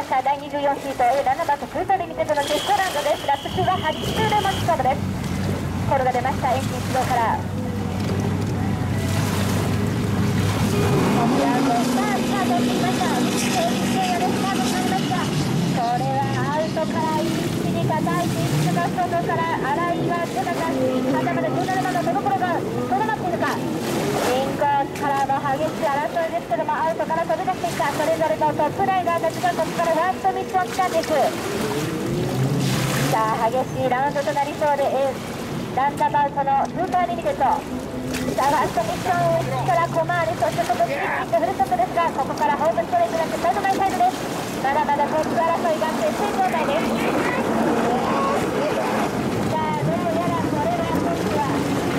した。第24シート A7 番とトヨタリミテッドのテストラウンドです。ラップ中は8周で持ち勝負です。コールが出ました。エンジン始動から。スタートしてきました。エンジンでスタートされました。これはアウトから一気に硬いピッチの外から荒井が出た感じ。まだまだ17番の手袋がとどまっているか。インコースからの激しい争いですけども、アウトから飛び出していった。それぞれのトップライダーたちがここからファーストミッションを掴んでいく。さあ激しいラウンドとなりそうで、ランダバウトのスーパーリミテッド。さあファーストミッションから小回り、そしてここギリギリとフルストップですが、ここからホームストレートになってサイドバイサイドです。まだまだトップ争いが決定状態です。さあどうやらこれはトップは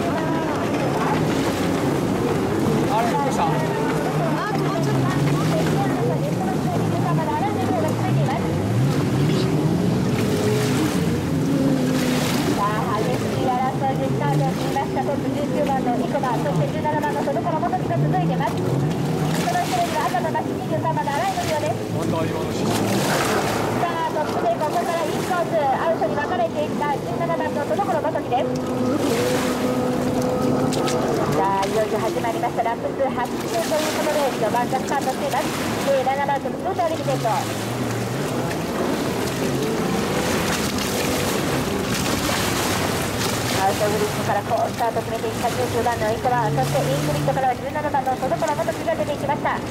あれどうした？トップ19番のニコバ、そして17番のその頃元木が続いてます。その後ろには赤のバシ23番の荒井のようです。さあトップでここからインコースアウトに分かれていった17番のその頃元木です。さあいよいよ始まりました。ラップ数8周ということで序盤がスタートしています。7番とのスーパーリミテッド。アウトグリッドから好スタート決めていった19番のイコバ、そしてイングリッドからは17番の外から元木が出ていきました。さ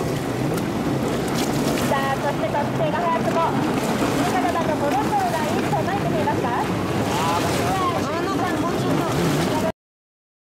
あそしてトップ勢が早くも17番のコロンボロがインコ